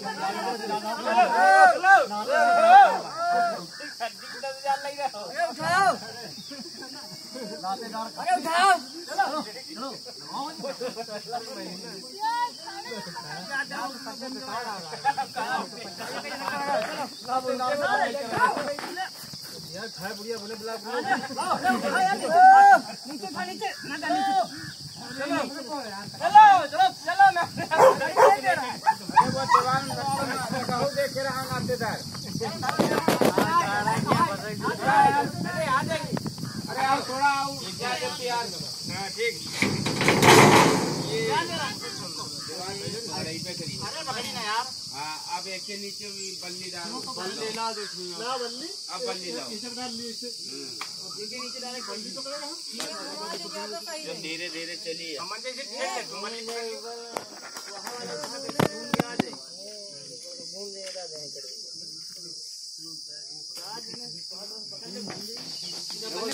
यार खाए बुढ़िया बोले बुला नीचे खा नीचे ना नीचे चलो चलो चलो चलो ना अरे वो जवान कहो देख के रहा नातेदार अरे आ जाइए अरे आओ थोड़ा आओ क्या जल्दी यार हां ठीक ये अरे पे करिए अरे पकड़ी ना यार हां अब एक के नीचे भी बल्ली डालो बल्ली ना देखिए ना बल्ली अब बल्ली डालो इसे डाल ली इसे इसके नीचे डायरेक्ट बल्ली पकड़ेगा जब धीरे धीरे चलिए समझ से खेल घूम ले